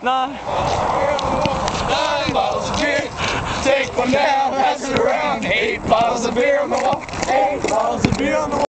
Nine. 9 bottles of beer. Take one down, pass it around. 8 bottles of beer on the wall. 8 bottles of beer on the wall.